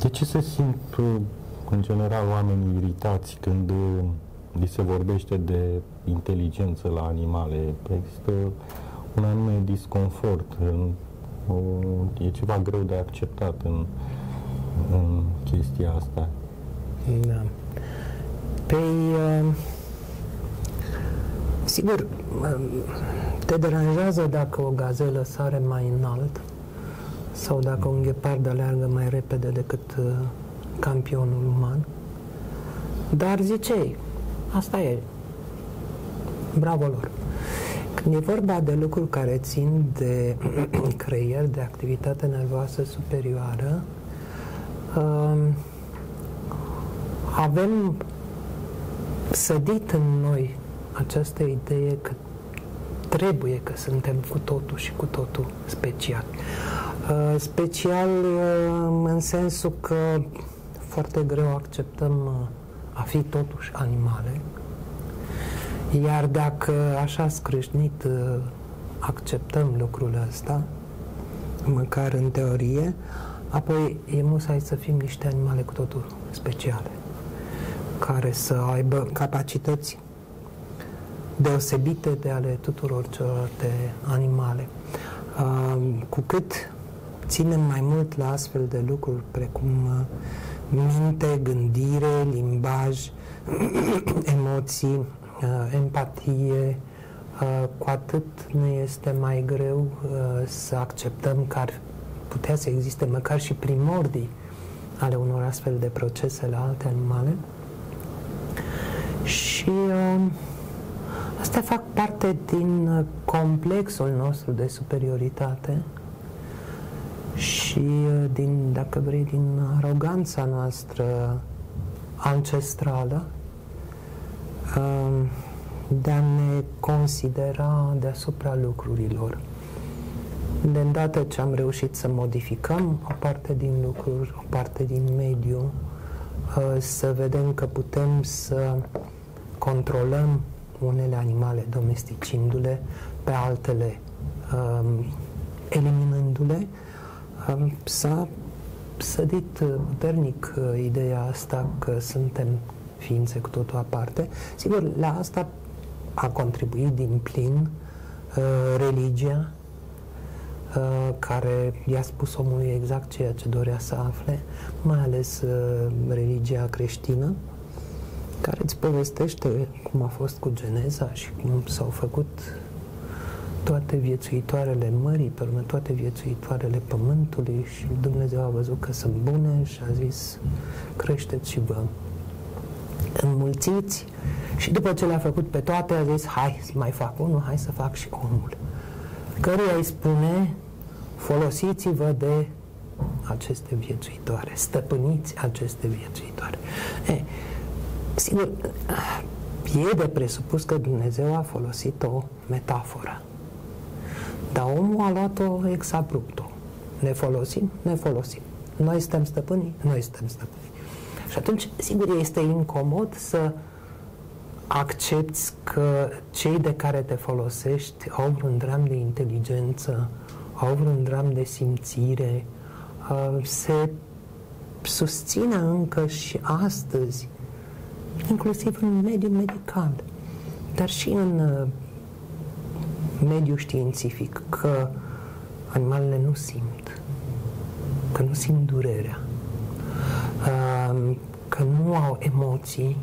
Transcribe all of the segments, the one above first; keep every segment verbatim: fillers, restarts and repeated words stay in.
De ce se simt, în general, oamenii iritați când li se vorbește de inteligență la animale? Există un anume disconfort, o, e ceva greu de acceptat în, în chestia asta. Da. Păi, sigur, te deranjează dacă o gazelă sare mai înalt sau dacă un ghepard aleargă mai repede decât campionul uman. Dar zicei, asta e. Bravo lor. Când e vorba de lucruri care țin de creier, de activitate nervoasă superioară, avem sădit în noi această idee că trebuie că suntem cu totul și cu totul special. Uh, special uh, în sensul că foarte greu acceptăm uh, a fi totuși animale, iar dacă așa scrâșnit uh, acceptăm lucrul ăsta, măcar în teorie, apoi e musai să fim niște animale cu totul speciale, care să aibă capacități deosebite de ale tuturor celorlalte animale. Uh, cu cât ținem mai mult la astfel de lucruri precum uh, minte, gândire, limbaj, emoții, uh, empatie, uh, cu atât ne este mai greu uh, să acceptăm că ar putea să existe măcar și primordii ale unor astfel de procese la alte animale. Și uh, astea fac parte din uh, complexul nostru de superioritate și uh, din, dacă vrei, din aroganța noastră ancestrală uh, de a ne considera deasupra lucrurilor. De îndată ce am reușit să modificăm o parte din lucruri, o parte din mediu, uh, să vedem că putem să controlăm unele animale domesticindu-le, pe altele um, eliminându-le, um, s-a sădit puternic uh, ideea asta că suntem ființe cu totul aparte. Sigur, la asta a contribuit din plin uh, religia, uh, care i-a spus omului exact ceea ce dorea să afle, mai ales uh, religia creștină, care îți povestește cum a fost cu Geneza și cum s-au făcut toate viețuitoarele mării, pe urmă toate viețuitoarele pământului, și Dumnezeu a văzut că sunt bune și a zis: creșteți și vă înmulțiți. Și după ce le-a făcut pe toate, a zis: hai să mai fac unul, hai să fac și omul, căruia îi spune: folosiți-vă de aceste viețuitoare, stăpâniți aceste viețuitoare. E, sigur, e de presupus că Dumnezeu a folosit o metaforă, dar omul a luat-o ex abrupto. Ne folosim? Ne folosim. Noi suntem stăpânii? Noi suntem stăpânii. Și atunci, sigur, este incomod să accepti că cei de care te folosești au vreun dram de inteligență, au vreun dram de simțire, se susține încă și astăzi, inclusiv în mediul medical, dar și în mediul științific, că animalele nu simt, că nu simt durerea, că nu au emoții,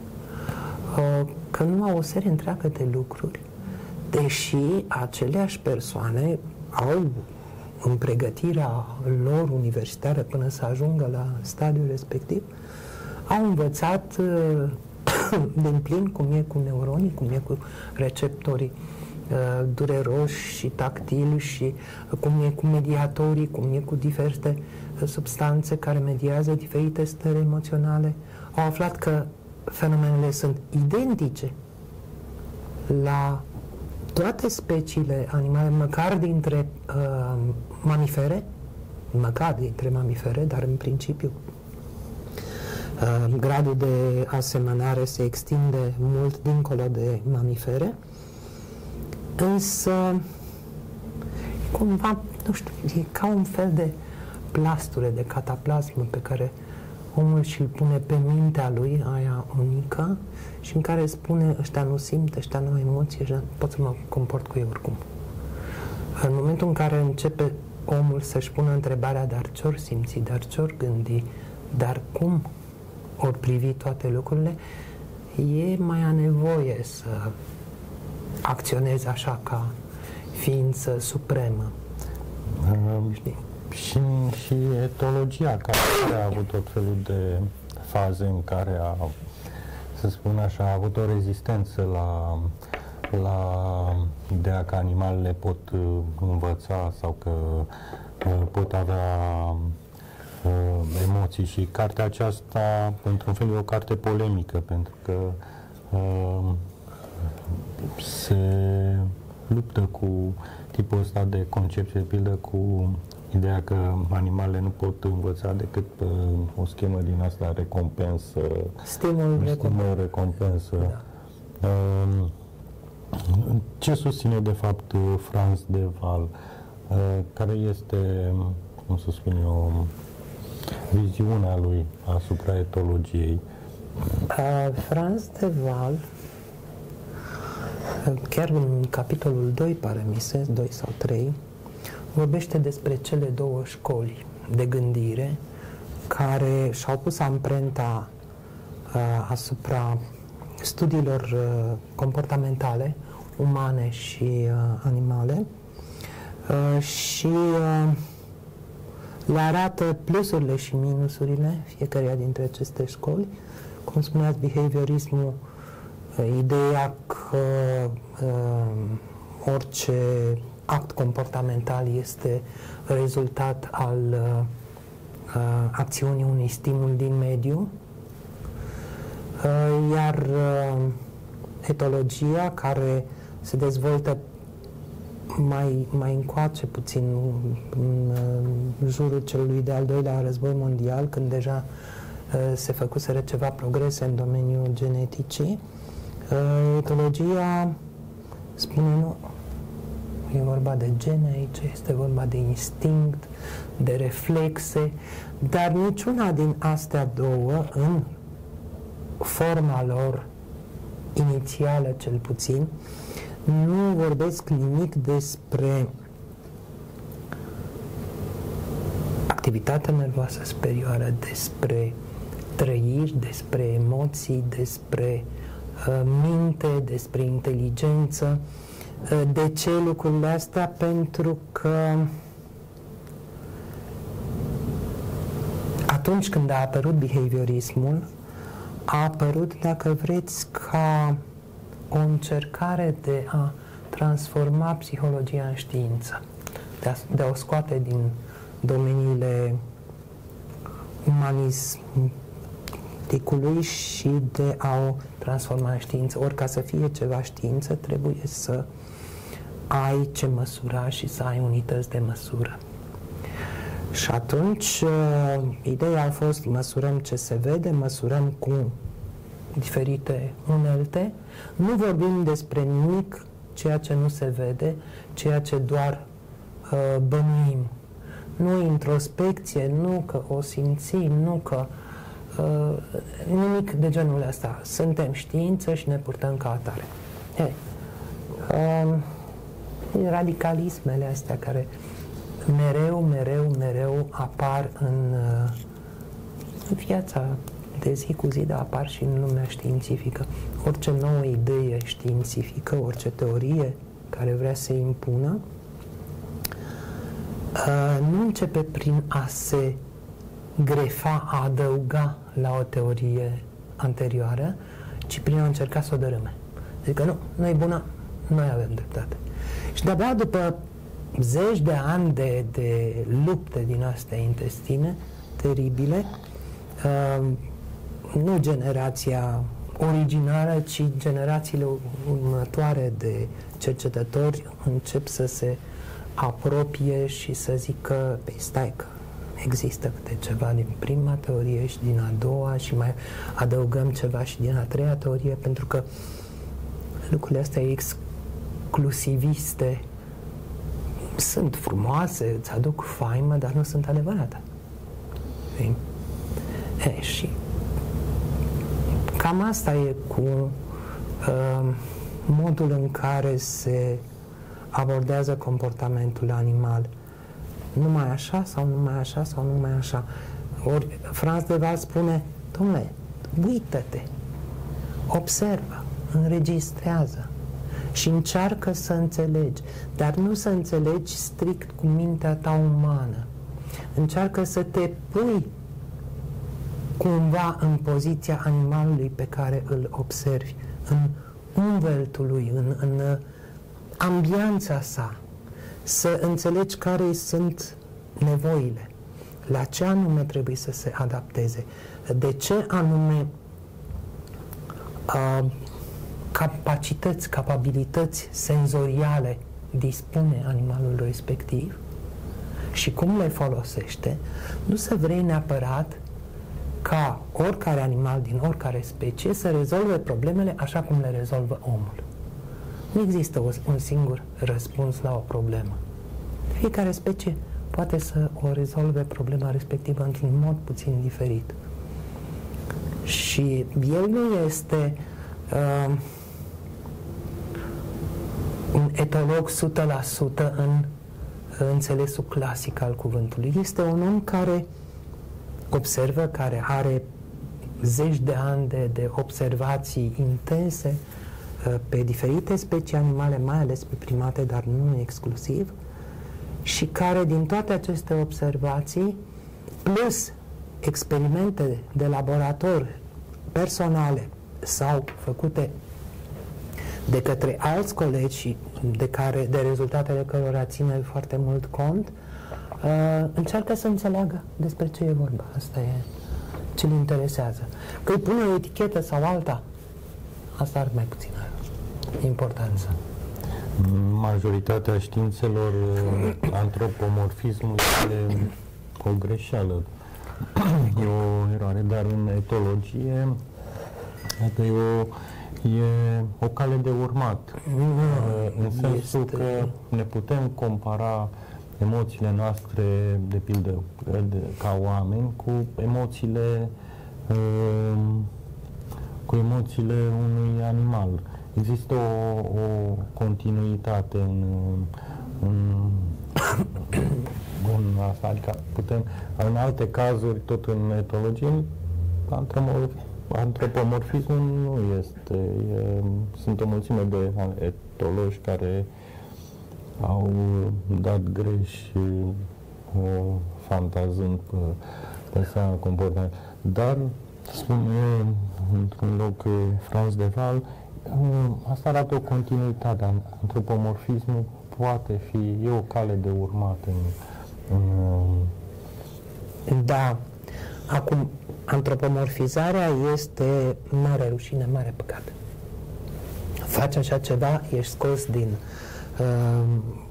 că nu au o serie întreagă de lucruri, deși aceleași persoane au în pregătirea lor universitară până să ajungă la stadiul respectiv, au învățat din plin cum e cu neuronii, cum e cu receptorii uh, dureroși și tactili și cum e cu mediatorii, cum e cu diverse uh, substanțe care mediază diferite stări emoționale. Au aflat că fenomenele sunt identice la toate speciile animale, măcar dintre uh, mamifere, măcar dintre mamifere, dar în principiu uh, gradul de asemănare se extinde mult dincolo de mamifere, însă cumva, nu știu, e ca un fel de plasture de cataplasmă pe care omul și-l pune pe mintea lui, aia unică, și în care spune, ăștia nu simt, ăștia nu au emoții, ăștia pot să mă comport cu ei oricum. În momentul în care începe omul să-și pună întrebarea, dar ce-or simți, dar ce-or gândi, dar cum ori privi toate lucrurile, e mai a nevoie să acționezi așa ca ființă supremă. Um, și, și etologia, care a avut tot felul de faze în care a, să spun așa, a avut o rezistență la, la ideea că animalele pot uh, învăța sau că uh, pot avea uh, emoții, și cartea aceasta, într-un fel, e o carte polemică, pentru că uh, se luptă cu tipul ăsta de concepție, de pildă cu ideea că animalele nu pot învăța decât pe o schemă din asta, recompensă, stimul, stimul recompensă. Da. Ce susține de fapt Frans de Waal? Care este, cum să spun eu, viziunea lui asupra etologiei? Uh, Frans de Waal, chiar în capitolul doi, pare mi se, doi sau trei, vorbește despre cele două școli de gândire care și-au pus amprenta uh, asupra studiilor uh, comportamentale, umane și uh, animale, uh, și uh, le arată plusurile și minusurile fiecăreia dintre aceste școli. Cum spuneați, behaviorismul, uh, ideea că uh, orice act comportamental este rezultat al uh, acțiunii unui stimul din mediu, uh, iar uh, etologia, care se dezvoltă mai, mai încoace puțin în uh, jurul celui de-al doilea război mondial, când deja uh, se făcuseră ceva progrese în domeniul geneticii, uh, etologia spune nu, e vorba de gene aici, este vorba de instinct, de reflexe, dar niciuna din astea două, în forma lor inițială cel puțin, nu vorbesc nimic despre activitatea nervoasă superioară, despre trăiri, despre emoții, despre uh, minte, despre inteligență. De ce lucrurile astea? Pentru că atunci când a apărut behaviorismul, a apărut, dacă vreți, ca o încercare de a transforma psihologia în știință, de a, de a o scoate din domeniile umanisticului și de a o transforma în știință. Ori ca să fie ceva știință, trebuie să ai ce măsura și să ai unități de măsură. Și atunci, ideea a fost, măsurăm ce se vede, măsurăm cu diferite unelte, nu vorbim despre nimic ceea ce nu se vede, ceea ce doar uh, bănuim. Nu introspecție, nu că o simțim, nu că uh, nimic de genul ăsta. Suntem știință și ne purtăm ca atare. Hey. Uh, radicalismele astea care mereu, mereu, mereu apar în, în viața de zi cu zi, dar apar și în lumea științifică. Orice nouă idee științifică, orice teorie care vrea să impună, nu începe prin a se grefa, a adăuga la o teorie anterioară, ci prin a încerca să o dărâme. Adică nu, nu e bună, noi avem dreptate. Și de-abia după zeci de ani de, de lupte din astea intestine teribile, uh, nu generația originală, ci generațiile următoare de cercetători încep să se apropie și să zică, păi stai că există câte ceva din prima teorie și din a doua și mai adăugăm ceva și din a treia teorie, pentru că lucrurile astea exclusiviste sunt frumoase, îți aduc faimă, dar nu sunt adevărate. E, și cam asta e cu uh, modul în care se abordează comportamentul animal. Numai așa sau numai așa sau numai așa. Ori Franz de Waal spune, dom'le, uită-te, observă, înregistrează și încearcă să înțelegi, dar nu să înțelegi strict cu mintea ta umană. Încearcă să te pui cumva în poziția animalului pe care îl observi, în umveltul lui, în, în ambianța sa, să înțelegi care sunt nevoile, la ce anume trebuie să se adapteze, de ce anume uh, capacități, capabilități senzoriale dispune animalul respectiv și cum le folosește. Nu să vrei neapărat ca oricare animal din oricare specie să rezolve problemele așa cum le rezolvă omul. Nu există un singur răspuns la o problemă. Fiecare specie poate să o rezolve problema respectivă într-un mod puțin diferit. Și el nu este uh, un etolog o sută la sută în înțelesul clasic al cuvântului. Este un om care observă, care are zeci de ani de, de observații intense uh, pe diferite specii animale, mai ales pe primate, dar nu exclusiv, și care din toate aceste observații, plus experimente de laborator personale sau făcute de către alți colegi de, care, de rezultatele cărora ține foarte mult cont, uh, încearcă să înțeleagă despre ce e vorba. Asta e ce îl interesează. Că îi pune o etichetă sau alta, asta are mai puțină importanță. Majoritatea științelor, antropomorfismul e o greșeală, e o eroare, dar în etologie e o, e o cale de urmat, în sensul este... că ne putem compara emoțiile noastre, de pildă, de, ca oameni, cu emoțiile cu emoțiile unui animal. Există o, o continuitate în, în, în asta, adică putem, în alte cazuri, tot în etologie, antropomorfismul nu este, e, sunt o mulțime de etologi care au dat greș o, fantazând pe, pe seama comportament. Dar, spune într-un loc Franz de Waal, asta arată o continuitate. Antropomorfismul poate fi, e o cale de urmat în, în... Da. Acum, antropomorfizarea este mare rușine, mare păcat. Faci așa ceva, ești scos din uh,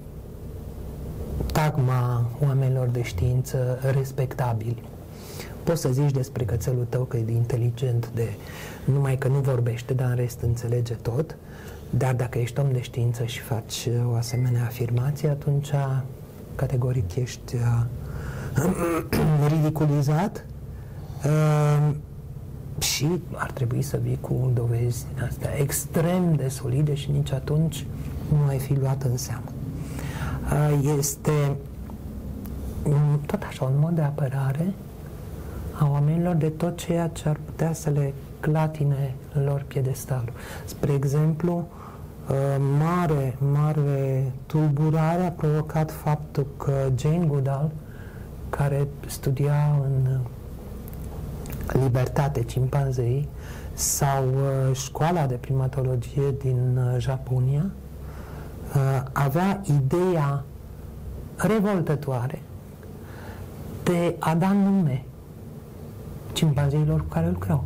tagma oamenilor de știință respectabili. Poți să zici despre cățelul tău că e inteligent, de numai că nu vorbește, dar în rest înțelege tot, dar dacă ești om de știință și faci o asemenea afirmație, atunci categoric ești uh, ridiculizat uh, și ar trebui să vii cu dovezi astea extrem de solide și nici atunci nu ai fi luat în seamă. Uh, este um, tot așa un mod de apărare a oamenilor de tot ceea ce ar putea să le clatine lor piedestalul. Spre exemplu, mare, mare tulburare a provocat faptul că Jane Goodall, care studia în libertate cimpanzei, sau școala de primatologie din Japonia, avea ideea revoltătoare de a da nume cimpanzeilor cu care lucrau.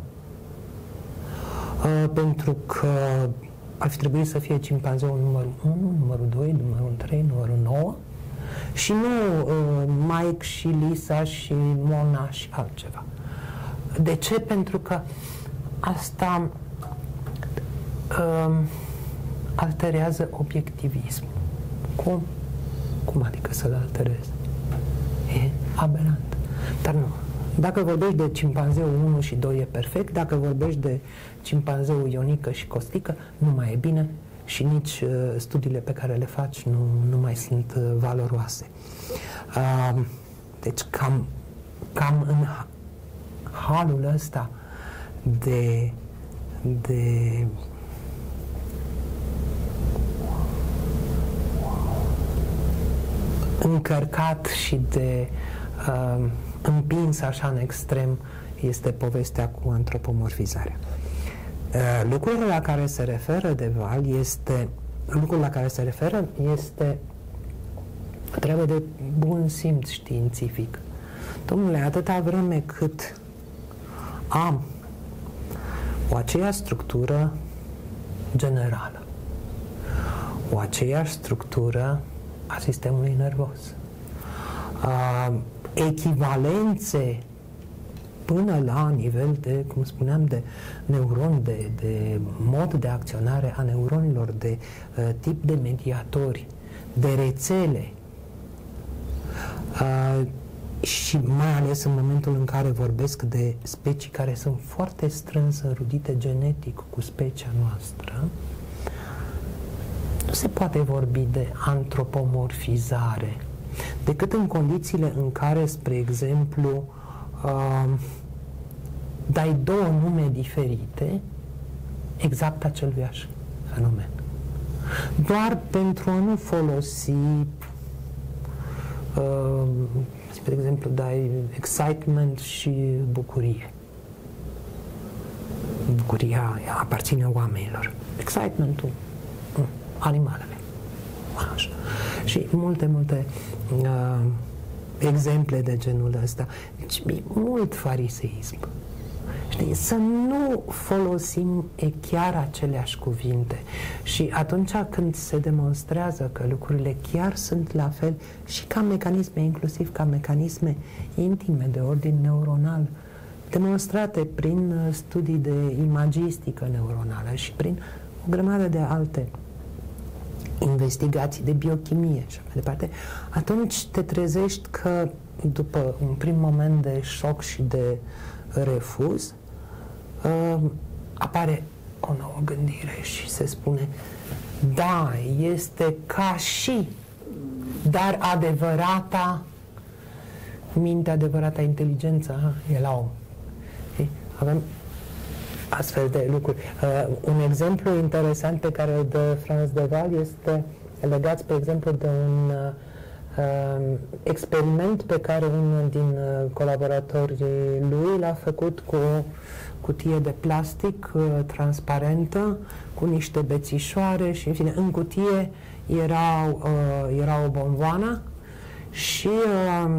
Uh, pentru că ar fi trebuit să fie cimpanzeul numărul unu, numărul doi, numărul trei, numărul nouă și nu uh, Mike și Lisa și Mona și altceva. De ce? Pentru că asta uh, alterează obiectivismul. Cum? Cum adică să-l alterezi? E aberant. Dar nu. Dacă vorbești de cimpanzeul unu și doi e perfect, dacă vorbești de cimpanzeul Ionică și Costică, nu mai e bine și nici uh, studiile pe care le faci nu, nu mai sunt uh, valoroase. Uh, deci cam, cam în halul ăsta de, de încărcat și de uh, împins așa în extrem este povestea cu antropomorfizarea. Uh, lucrul la care se referă de Val este lucrul la care se referă este trebuie de bun simț științific. Domnule, atâta vreme cât am o aceeași structură generală, o aceeași structură a sistemului nervos, uh, echivalențe până la nivel de, cum spuneam, de neuroni, de, de mod de acționare a neuronilor, de uh, tip de mediatori, de rețele, uh, și mai ales în momentul în care vorbesc de specii care sunt foarte strâns înrudite genetic cu specia noastră, nu se poate vorbi de antropomorfizare decât în condițiile în care, spre exemplu, uh, dai două nume diferite exact aceluiași fenomen. Doar pentru a nu folosi uh, spre exemplu, dai excitement și bucurie. Bucuria aparține oamenilor. Excitementul, animalele. Așa. Și multe, multe uh, exemple de genul ăsta. Deci, mult fariseism. Știi? Să nu folosim chiar aceleași cuvinte. Și atunci când se demonstrează că lucrurile chiar sunt la fel și ca mecanisme, inclusiv ca mecanisme intime de ordin neuronal, demonstrate prin studii de imagistică neuronală și prin o grămadă de alte investigații de biochimie și mai departe, atunci te trezești că după un prim moment de șoc și de refuz, uh, apare o nouă gândire și se spune da, este ca și, dar adevărata minte, adevărata inteligență e la om. E? Avem astfel de lucruri. Uh, un exemplu interesant pe care îl dă Franz de Waal este legat, pe exemplu, de un uh, experiment pe care unul din uh, colaboratorii lui l-a făcut cu o cutie de plastic uh, transparentă, cu niște bețișoare și, în fine, în cutie era, uh, era o bomboană și uh,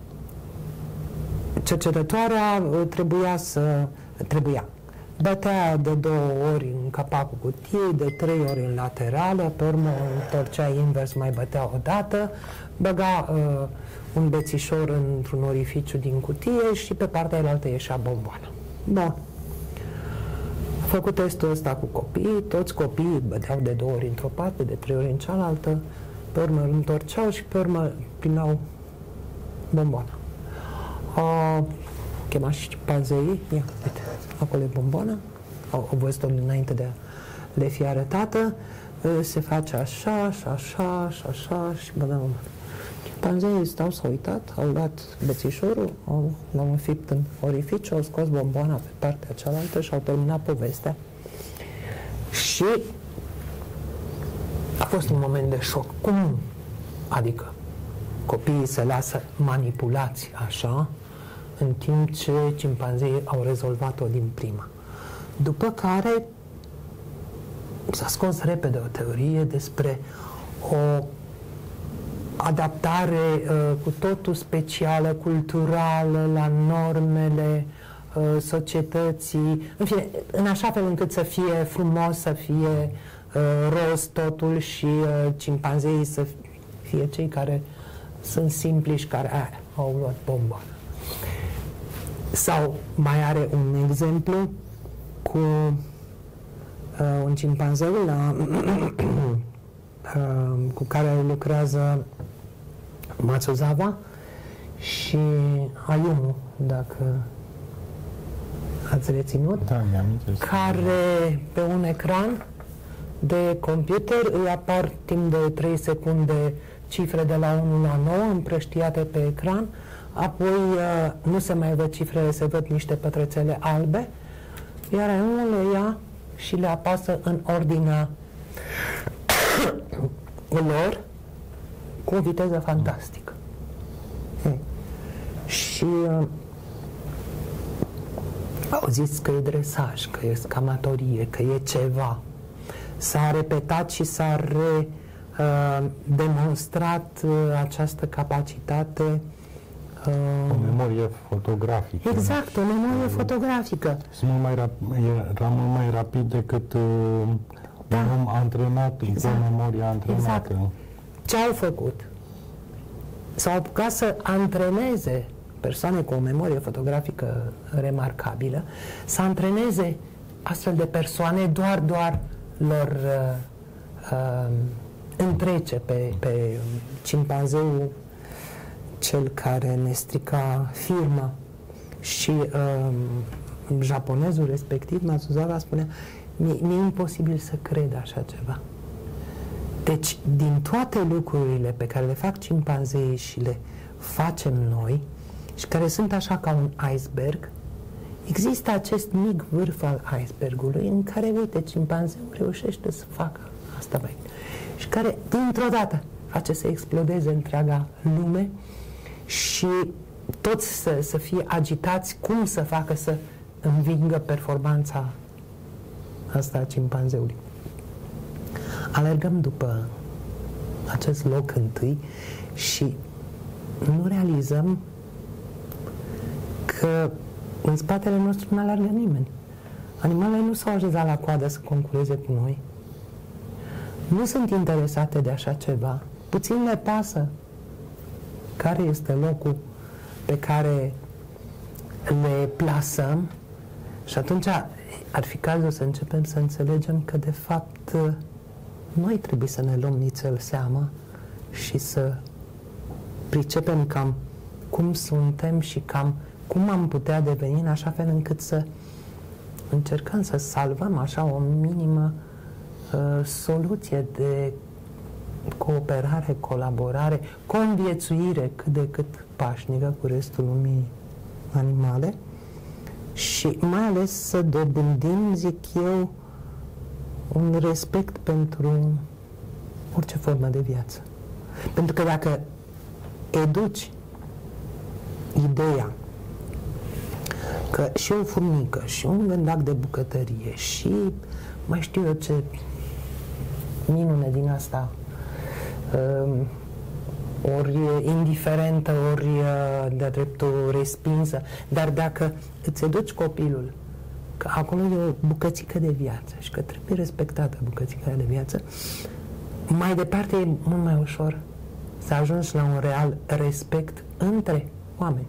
cercetătoarea uh, trebuia să trebuia bătea de două ori în capacul cutiei, de trei ori în laterală, pe urmă întorcea invers, mai bătea o dată, băga uh, un bețișor într-un orificiu din cutie și pe partea aia ieșea bomboana. Bun. A făcut testul ăsta cu copiii, toți copiii băteau de două ori într-o parte, de trei ori în cealaltă, pe urmă îl întorceau și pe urmă primeau bomboana. Uh, chema și cimpanzeii, ia, uite, acolo e bomboana, au, au văzut-o înainte de a le fi arătată, se face așa, și așa, și așa, și băgăm bomboana. Cimpanzeii stau, s-au uitat, au luat bețișorul, au, l-au înfipt în orificiu, au scos bomboana pe partea cealaltă și au terminat povestea. Și a fost un moment de șoc. Cum? Adică copiii se lasă manipulați așa, în timp ce cimpanzeii au rezolvat-o din prima. După care s-a scos repede o teorie despre o adaptare uh, cu totul specială, culturală, la normele uh, societății, în fine, în așa fel încât să fie frumos, să fie uh, roz totul și uh, cimpanzeii să fie cei care sunt simpli și care a, au luat bomboană. Sau mai are un exemplu cu uh, un cimpanzeu la, uh, cu care lucrează Matsuzawa și Ayumu, dacă ați reținut, da, mi-am care pe un ecran de computer îi apar timp de trei secunde cifre de la unu la nouă împrăștiate pe ecran, apoi nu se mai văd cifrele, se văd niște pătrățele albe, iar Ayumu le ia și le apasă în ordinea lor cu o viteză fantastică. Hmm. Și uh, auziți că e dresaj, că e scamatorie, că e ceva. S-a repetat și s-a re, uh, demonstrat uh, această capacitate. Uh, o memorie fotografică. Exact, o memorie uh, fotografică. Mult mai rap- era mult mai rapid decât uh, da. un om antrenat, exact. Cu o memorie antrenată. Exact. Ce au făcut? S-au apucat să antreneze persoane cu o memorie fotografică remarcabilă, să antreneze astfel de persoane, doar, doar lor uh, uh, întrece pe, pe cimpanzeul cel care ne strica firma. Și uh, japonezul respectiv, Matsuzawa, spunea: mi-e imposibil să cred așa ceva. Deci, din toate lucrurile pe care le fac cimpanzeii și le facem noi, și care sunt așa ca un iceberg, există acest mic vârf al icebergului în care, uite, cimpanzeul reușește să facă asta, băi, și care, dintr-o dată, face să explodeze întreaga lume și toți să, să fie agitați cum să facă să învingă performanța asta a cimpanzeului. Alergăm după acest loc întâi și nu realizăm că în spatele nostru nu alergă nimeni. Animalele nu s-au așezat la coadă să concureze cu noi. Nu sunt interesate de așa ceva. Puțin le pasă care este locul pe care le plasăm și atunci ar fi cazul să începem să înțelegem că de fapt noi trebuie să ne luăm nițel seama și să pricepem cam cum suntem și cam cum am putea deveni în așa fel încât să încercăm să salvăm așa o minimă uh, soluție de cooperare, colaborare, conviețuire cât de cât pașnică cu restul lumii animale și mai ales să dobândim, zic eu, un respect pentru orice formă de viață. Pentru că dacă educi ideea că și o furnică, și un gândac de bucătărie, și mai știu eu ce minune din asta, ori indiferentă, ori de-a dreptul respinsă, dar dacă îți educi copilul că acolo e o bucățică de viață și că trebuie respectată bucățica de viață, mai departe e mult mai ușor să ajungi la un real respect între oameni.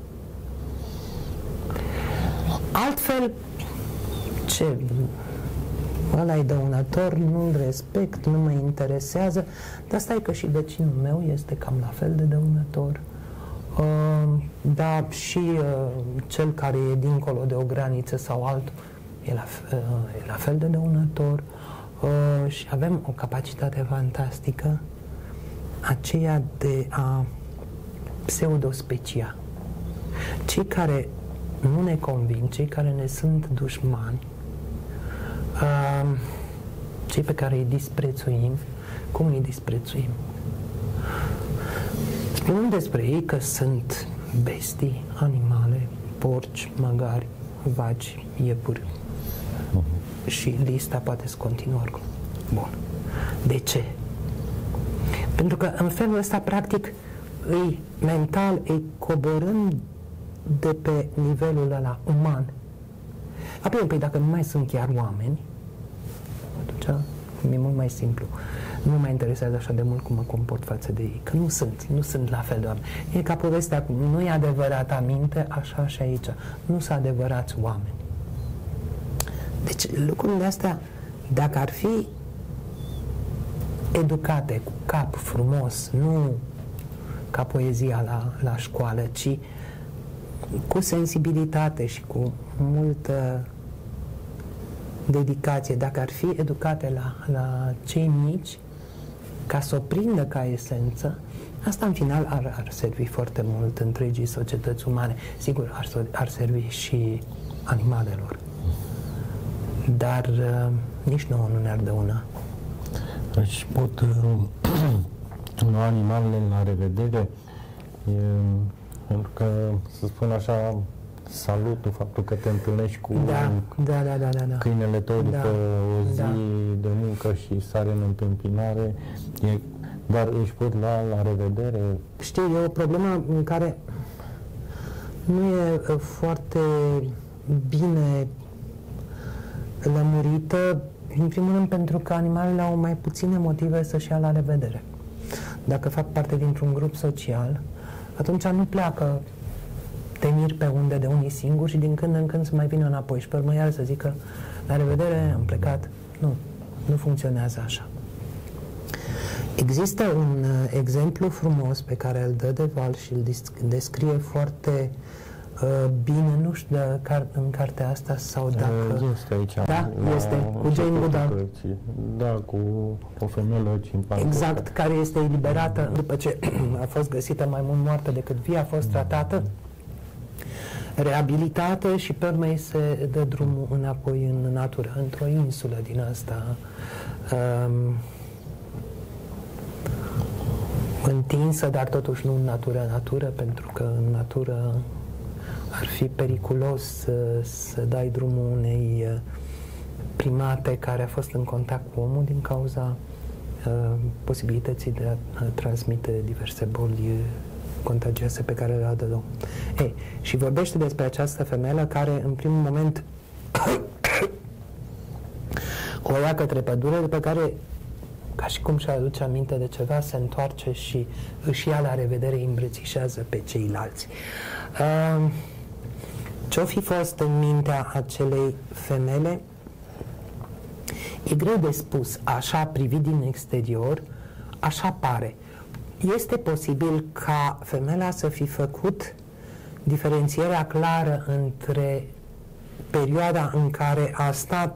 Altfel, ce? Ăla e dăunător, nu-l respect, nu mă interesează, dar stai că și vecinul meu este cam la fel de dăunător. Uh, dar și uh, cel care e dincolo de o graniță sau altul e la, uh, e la fel de dăunător. Uh, și avem o capacitate fantastică, aceea de a pseudospecia. Cei care nu ne convin, cei care ne sunt dușmani, uh, cei pe care îi disprețuim, cum îi disprețuim? Spunem despre ei că sunt bestii, animale, porci, măgari, vaci, iepuri. Și lista poate să continue oricum. Bun. De ce? Pentru că în felul ăsta, practic, îi mental, îi coborâm de pe nivelul ăla uman. Apoi, păi, dacă nu mai sunt chiar oameni, atunci e mult mai simplu. Nu mă interesează așa de mult cum mă comport față de ei, că nu sunt, nu sunt la fel de oameni. E ca povestea acum, nu e adevărata minte, așa și aici. Nu sunt adevărați oameni. Deci lucrurile astea, dacă ar fi educate cu cap frumos, nu ca poezia la, la școală, ci cu sensibilitate și cu multă dedicație, dacă ar fi educate la, la cei mici, ca să o prindă ca esență, asta în final ar, ar servi foarte mult întregii societăți umane. Sigur, ar, ar servi și animalelor. Dar uh, nici nouă nu ne-ar dăuna. Deci pot uh, lua animalele la revedere, e, pentru că, să spun așa, salutul, faptul că te întâlnești cu da, da, da, da, da, da. câinele tău da, după o zi da. de muncă și sare în întâmpinare, e, dar își pot lua la revedere. Știi, e o problemă în care nu e foarte bine lămurită, în primul rând pentru că animalele au mai puține motive să-și ia la revedere. Dacă fac parte dintr-un grup social, atunci nu pleacă te miri pe unde de unii singuri și din când în când să mai vină înapoi și pe urmă iar să zică la revedere, am plecat. Nu, nu funcționează așa. Există un uh, exemplu frumos pe care îl dă de Val și îl descrie foarte uh, bine, nu știu de car în cartea asta sau dacă... Este aici. Da, este, cu Jane Goodall. Da, cu o femeie cimpanză. Exact, care este eliberată după ce a fost găsită mai mult moartă decât vie, a fost tratată, reabilitată și pe urmă se dă drumul înapoi în natură, într-o insulă din asta um, întinsă, dar totuși nu în natură-natură, pentru că în natură ar fi periculos să, să dai drumul unei primate care a fost în contact cu omul din cauza uh, posibilității de a, a transmite diverse boli contagioase pe care le adă om. Ei, și vorbește despre această femeie care în primul moment o ia către pădure, după care, ca și cum și aduce aminte de ceva, se întoarce și își ia la revedere, îi îmbrățișează pe ceilalți. Uh, ce-o fi fost în mintea acelei femele e greu de spus. Așa, privit din exterior, așa pare. Este posibil ca femeia să fi făcut diferențierea clară între perioada în care a stat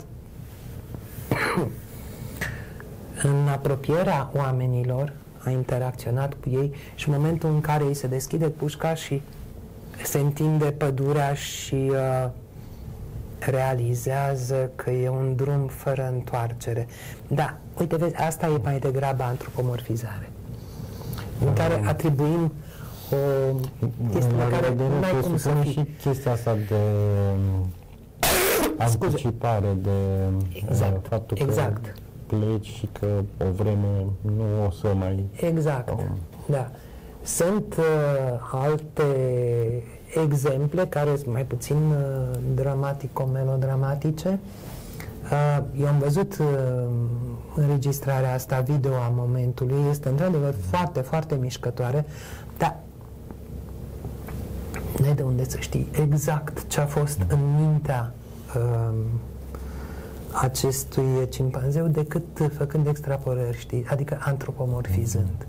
în apropierea oamenilor, a interacționat cu ei, și în momentul în care îi se deschide pușca și se întinde pădurea și uh, realizează că e un drum fără întoarcere. Da, uite, vezi, asta e mai degrabă antropomorfizare, în care atribuim o chestie la care nu mai cum să fie. Și chestia asta de anticipare, de exact, faptul că exact. pleci și că o vreme nu o să mai... Exact, um. da. Sunt uh, alte exemple care sunt mai puțin uh, dramatico-melodramatice. Uh, eu am văzut uh, înregistrarea asta video a momentului, este într-adevăr foarte, foarte mișcătoare, dar n-ai de unde să știi exact ce a fost în mintea uh, acestui cimpanzeu decât făcând extrapolări, știi? Adică antropomorfizând.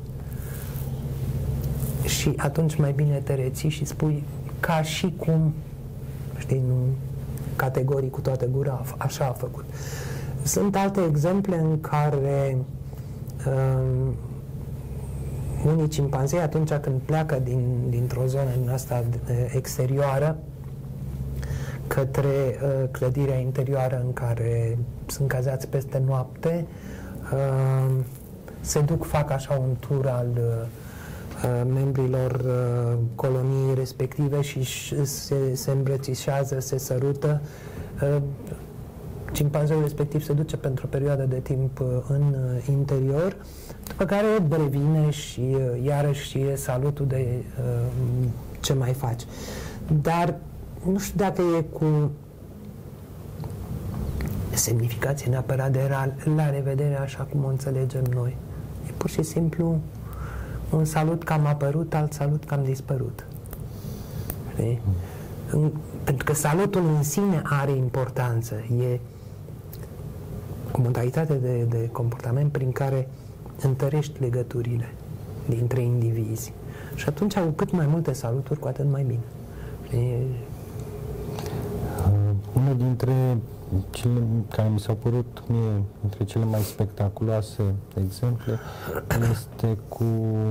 Și atunci mai bine te reții și spui ca și cum, știi, nu categorii cu toată gura, așa a făcut. Sunt alte exemple în care um, unii cimpanzei, atunci când pleacă din, dintr-o zonă din asta exterioară către uh, clădirea interioară în care sunt cazați peste noapte, uh, se duc, fac așa un tur al uh, membrilor uh, coloniei respective și se, se îmbrățișează, se sărută. Uh, cimpanzeul respectiv se duce pentru o perioadă de timp uh, în uh, interior, după care revine și uh, iarăși e salutul de uh, ce mai faci. Dar nu știu dacă e cu semnificație neapărat de la, la revedere așa cum o înțelegem noi. E pur și simplu un salut că am apărut, alt salut că am dispărut. Știi? În, pentru că salutul în sine are importanță. E o modalitate de, de comportament prin care întărești legăturile dintre indivizi. Și atunci, cu cât mai multe saluturi, cu atât mai bine. E... Uh, unul dintre cele care mi s-au părut mie dintre cele mai spectaculoase exemple este cu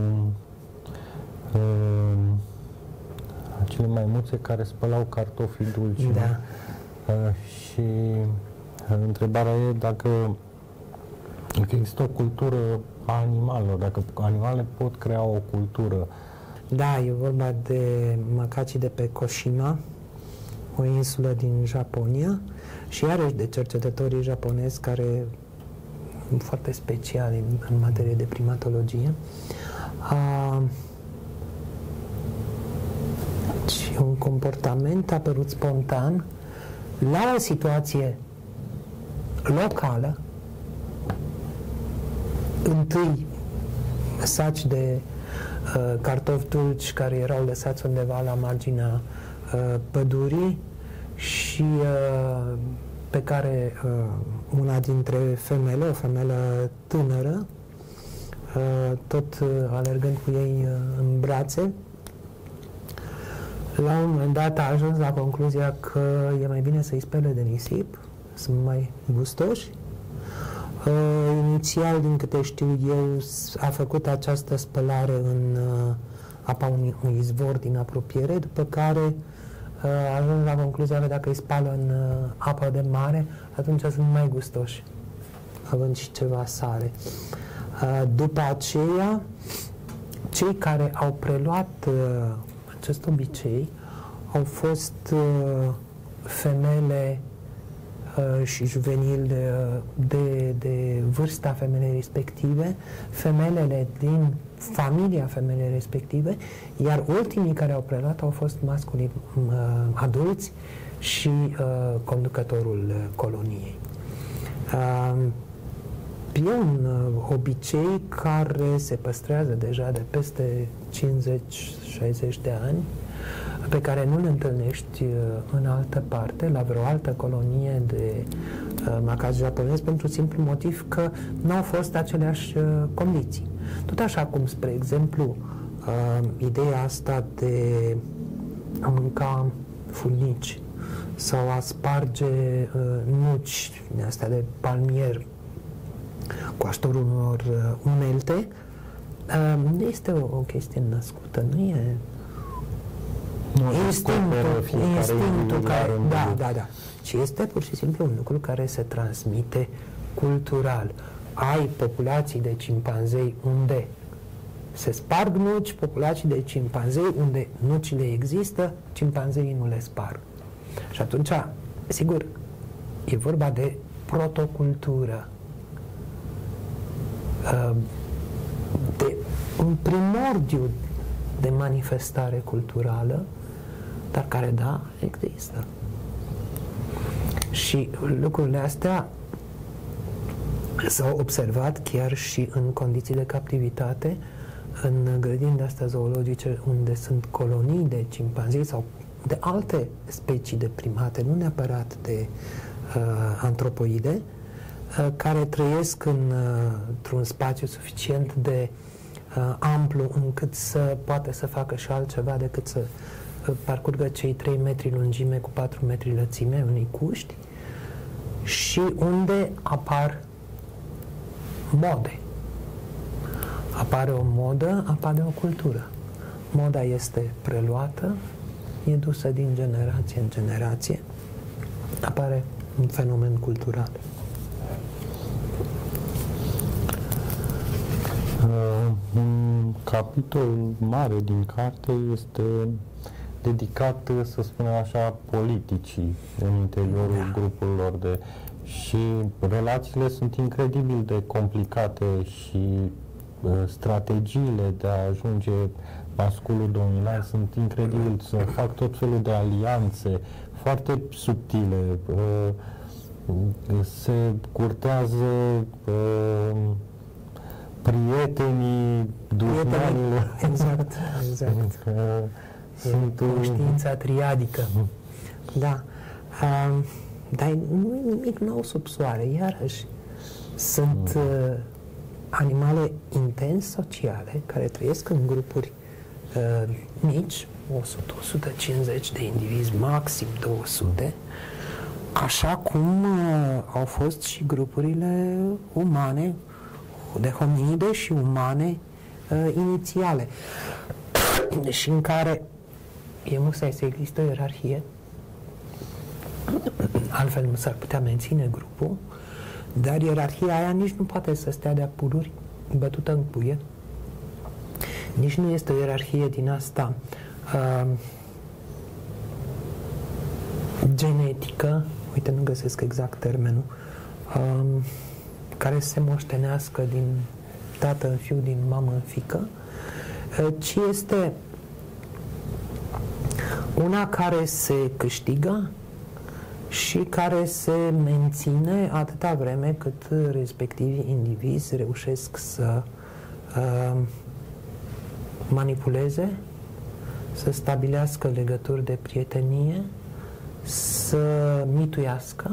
uh, acele maimuțe care spălau cartofii dulci. Da. Uh, și uh, întrebarea e dacă există o cultură a animalelor, dacă animalele pot crea o cultură. Da, e vorba de macaci de pe Koshima, o insulă din Japonia, și iarăși de cercetătorii japonezi care sunt foarte speciali în materie de primatologie. A, și un comportament apărut spontan la o situație locală. Întâi saci de uh, cartofi dulci care erau lăsați undeva la marginea uh, pădurii și uh, pe care uh, una dintre femele, o femelă tânără, uh, tot uh, alergând cu ei uh, în brațe, la un moment dat a ajuns la concluzia că e mai bine să-i spele de nisip, sunt mai gustoși. Uh, inițial, din câte știu eu, a făcut această spălare în uh, apa unui, unui izvor din apropiere, după care uh, a ajuns la concluzia că dacă îi spală în uh, apă de mare, atunci sunt mai gustoși, având și ceva sare. Uh, după aceea, cei care au preluat uh, acest obicei au fost uh, femele uh, și juvenili de, de, de vârsta femelei respective, femelele din familia femelei respective, iar ultimii care au preluat au fost masculii uh, adulți și uh, conducătorul coloniei. Uh, E un uh, obicei care se păstrează deja de peste cincizeci șaizeci de ani, pe care nu-l întâlnești uh, în altă parte, la vreo altă colonie de uh, macaci japonezi, pentru simplu motiv că nu au fost aceleași uh, condiții. Tot așa cum, spre exemplu, uh, ideea asta de a mânca furnici sau a sparge uh, nuci astea de palmier cu ajutorul unor uh, unelte, uh, nu este o, o chestie născută, nu e nu instinctul, instinctul care, da, da, da, ci este pur și simplu un lucru care se transmite cultural. Ai populații de cimpanzei unde se sparg nuci, populații de cimpanzei unde nucile există, cimpanzeii nu le sparg. Și atunci, sigur, e vorba de protocultură, de un primordiu de manifestare culturală, dar care, da, există. Și lucrurile astea s-au observat chiar și în condiții de captivitate, în grădini de astea zoologice unde sunt colonii de cimpanzei sau de alte specii de primate, nu neapărat de uh, antropoide, care trăiesc în, într-un spațiu suficient de uh, amplu încât să poată să facă și altceva decât să uh, parcurgă cei trei metri lungime cu patru metri lățime unei cuști, și unde apar mode. Apare o modă, apare o cultură. Moda este preluată, e dusă din generație în generație, apare un fenomen cultural. Uh, un capitol mare din carte este dedicat, să spunem așa, politicii în interiorul da. grupurilor de... și relațiile sunt incredibil de complicate și uh, strategiile de a ajunge masculul dominant sunt incredibil, să fac tot felul de alianțe foarte subtile, uh, se curtează uh, prietenii dușmanilor. Exact, exact. Sunt conștiința triadică. Da. Uh, dar nu e nimic nou sub soare, iarăși. Sunt uh, animale intens sociale, care trăiesc în grupuri uh, mici, o sută - o sută cincizeci de indivizi, maxim două sute, așa cum uh, au fost și grupurile umane, de hominide și umane uh, inițiale, și în care e musai să există o ierarhie, altfel nu s-ar putea menține grupul, dar ierarhia aia nici nu poate să stea de-a pururi bătută în cuie, nici nu este o ierarhie din asta uh, genetică, uite, nu găsesc exact termenul, uh, care se moștenească din tată în fiu, din mamă în fiică, uh, ci este una care se câștigă și care se menține atâta vreme cât respectivii indivizi reușesc să uh, manipuleze, să stabilească legături de prietenie, să mituiască,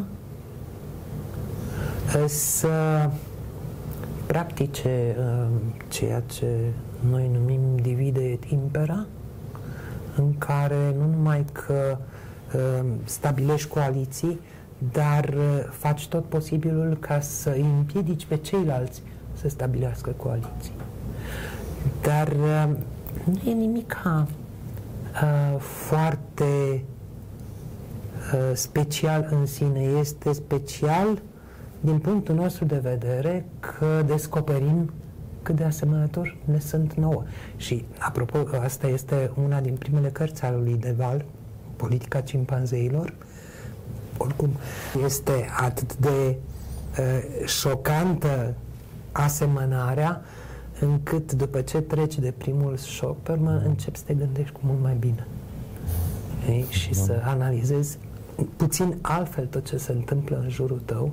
să practice uh, ceea ce noi numim divide et impera, în care nu numai că uh, stabilești coaliții, dar uh, faci tot posibilul ca să îi împiedici pe ceilalți să stabilească coaliții. Dar uh, nu e nimica uh, foarte uh, special în sine. Este special din punctul nostru de vedere că descoperim cât de asemănători ne sunt nouă. Și, apropo, asta este una din primele cărți ale lui De Waal, Politica cimpanzeilor. Oricum, este atât de uh, șocantă asemănarea, încât după ce treci de primul șoc, pe urmă începi să te gândești cu mult mai bine. Ei? Și da. Să analizezi puțin altfel tot ce se întâmplă în jurul tău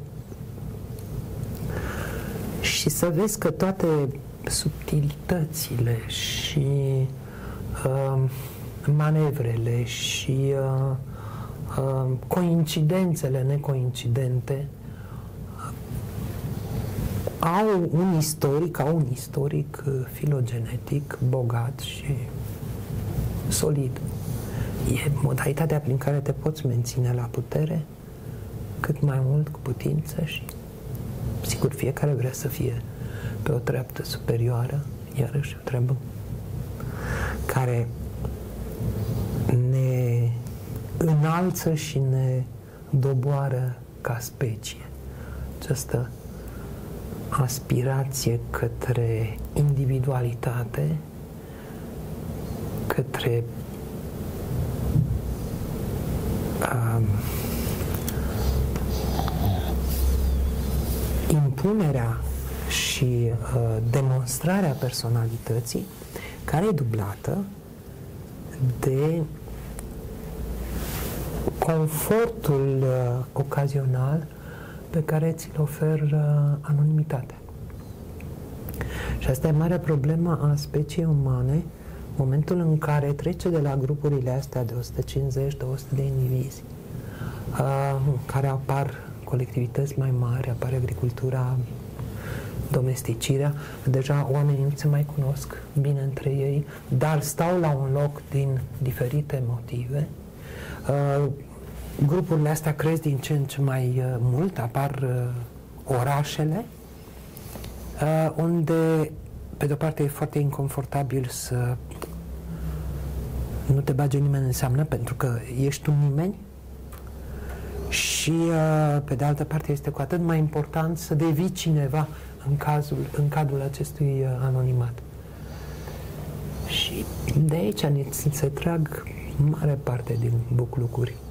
și să vezi că toate subtilitățile și uh, manevrele și uh, uh, coincidențele necoincidente au un istoric, au un istoric filogenetic bogat și solid. E modalitatea prin care te poți menține la putere cât mai mult cu putință și, sigur, fiecare vrea să fie pe o treaptă superioară, iarăși o treabă care ne înalță și ne doboară ca specie. Această aspirație către individualitate, către um, impunerea și uh, demonstrarea personalității, care e dublată de confortul uh, ocazional pe care ți-l oferă anonimitatea. Și asta e marea problemă a speciei umane, momentul în care trece de la grupurile astea de o sută cincizeci - două sute de indivizi, uh, care apar colectivități mai mari, apare agricultura, domesticirea, deja oamenii nu se mai cunosc bine între ei, dar stau la un loc din diferite motive. Uh, grupurile astea cresc din ce în ce mai uh, mult, apar uh, orașele, uh, unde, pe de-o parte, e foarte inconfortabil să nu te bage nimeni în seamnă, pentru că ești un nimeni, și, uh, pe de altă parte, este cu atât mai important să devii cineva în, cazul, în cadrul acestui uh, anonimat. Și de aici se trag mare parte din buclucuri